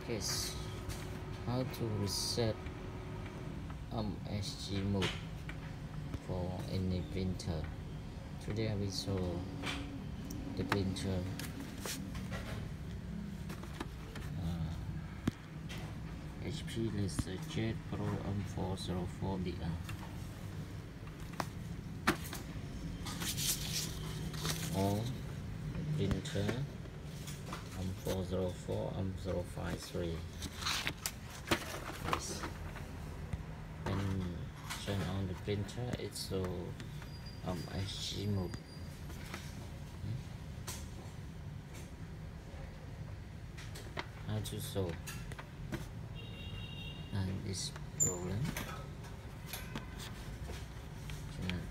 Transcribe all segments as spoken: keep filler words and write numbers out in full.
Yes, how to reset M F G mode for any printer. Today I will show the printer uh, H P LaserJet M four oh four D N. Or printer M four oh four, M four oh five three. Yes. When turn on the printer, it's so M F G mode. How to solve and this problem? Cannot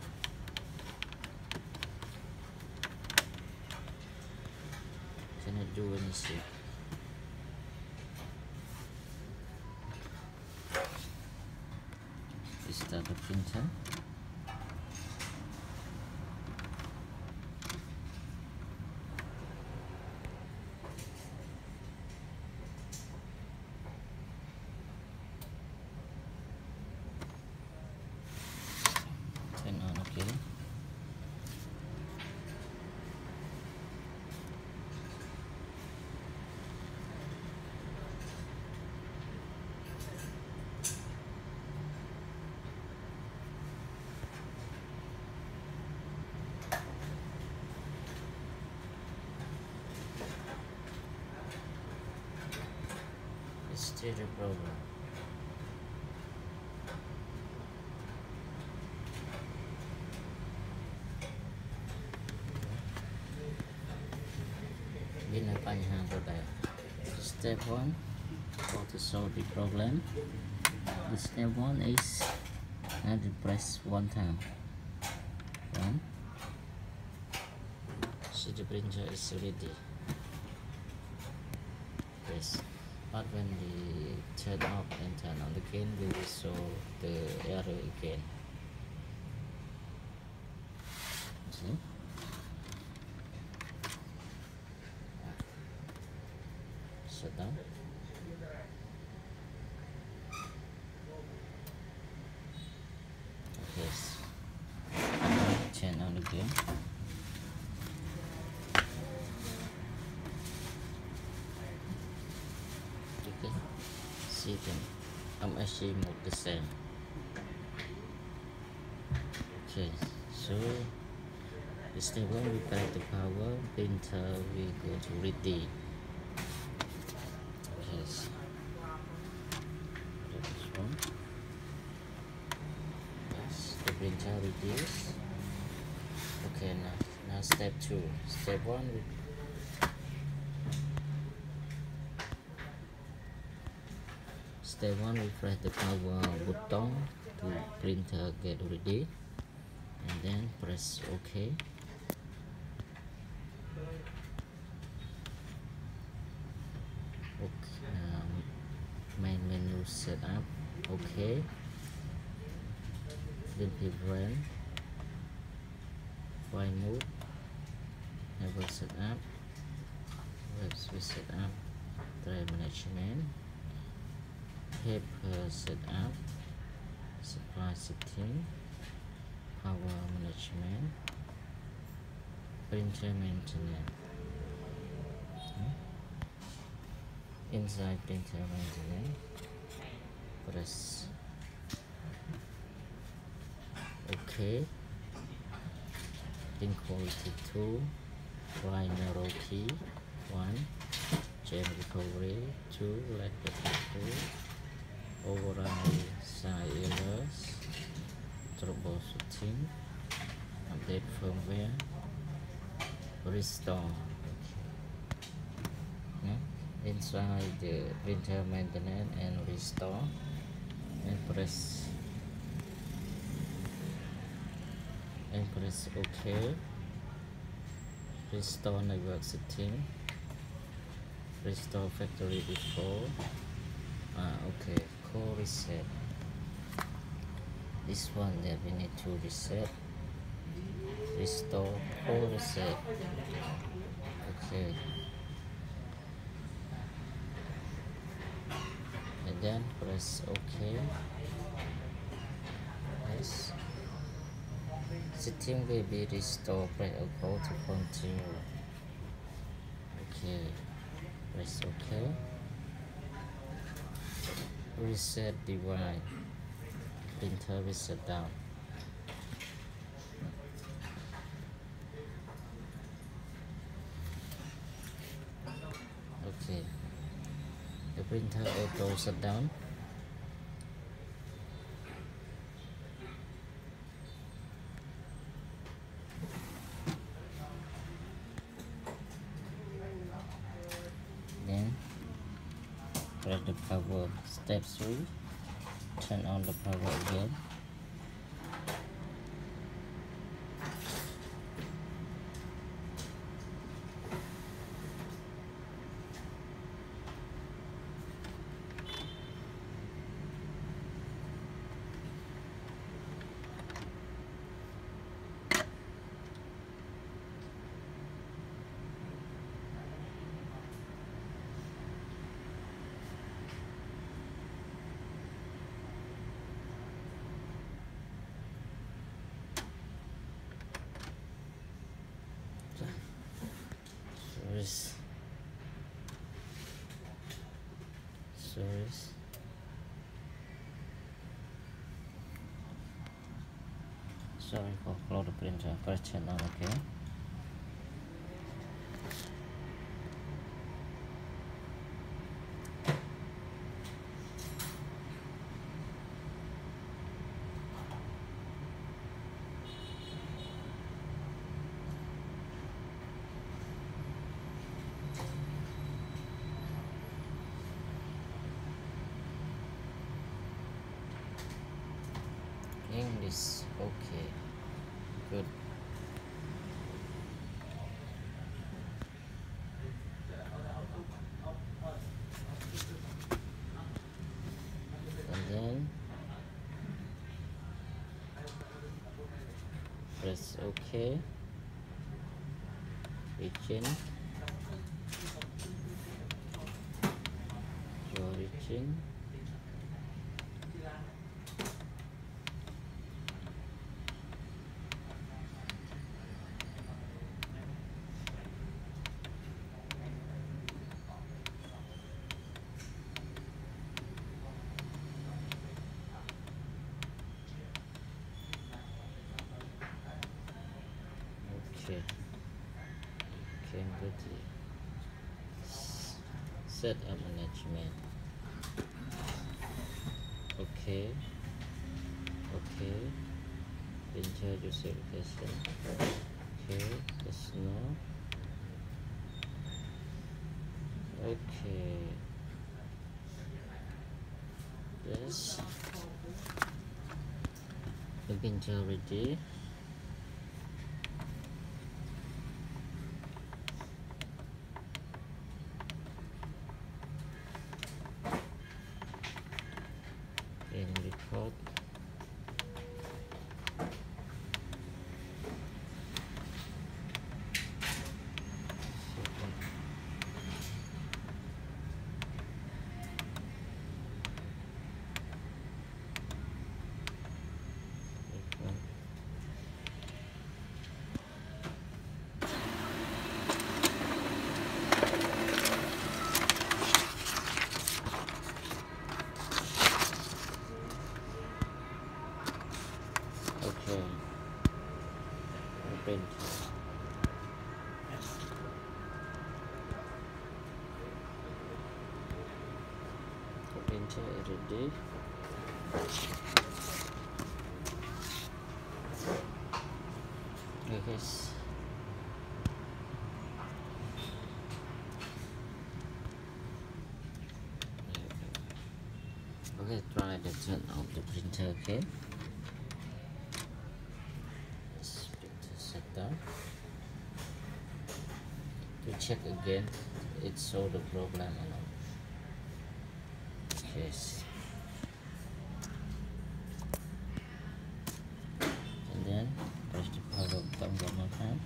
cannot do anything. Start the printer. Turn on, okay. Still the problem. Ini panjang today. Step one, how to solve the problem. The step one is and press one time. One. So the printer is ready. Yes. But when we turn off and turn on again, we will show the error again. See? Shut down. Yes. Turn on again. Okay. See them. M F G mode the same. Okay, so the step one, we back the power, printer we go to ready. Yes. This one. Yes, the printer reduce. Okay, now now step two. Step one, we Step one, we press the power button to printer get ready, and then press OK. Okay, um, main menu setup. OK. Then prevent file mode, never setup, web switch setup, drive management, paper setup, supply setting, power management, printer maintenance. Hmm? Inside printer maintenance, press OK. Print quality two, primary key one, jam recovery two, let the two. Override side errors, troubleshooting, update firmware, restore. Okay. Inside the printer maintenance and restore, and press and press OK. Restore network setting, restore factory default. Ah, okay. Core reset. This one that we need to reset. Restore core reset. Okay. then press OK. Yes. Setting will be restored. Press OK to continue. Okay. Press OK. Reset device. Printer will shut down. Okay. The printer auto shut down. Then press the power. Step three. Turn on the power again. Series. Series. Sorry for close the printer. Press turn on again. English. Okay. Good. And then press OK. Reaching. You're reaching. Okay. Okay, good. Set up management. Okay. Okay. Printer user location. Okay. Yes, no. Okay. Yes. The printer ready. And record. Okay. Open. Open ready. Okay, guys. Okay, try the turn off the printer. Okay. Setup. To check again, it show the problem or not. Yes. And then press the power button one more time.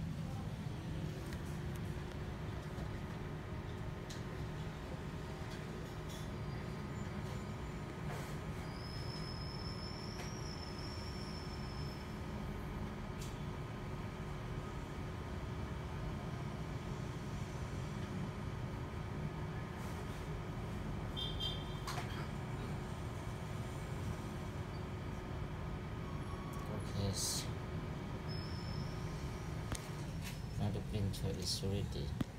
press. Now the printer is ready.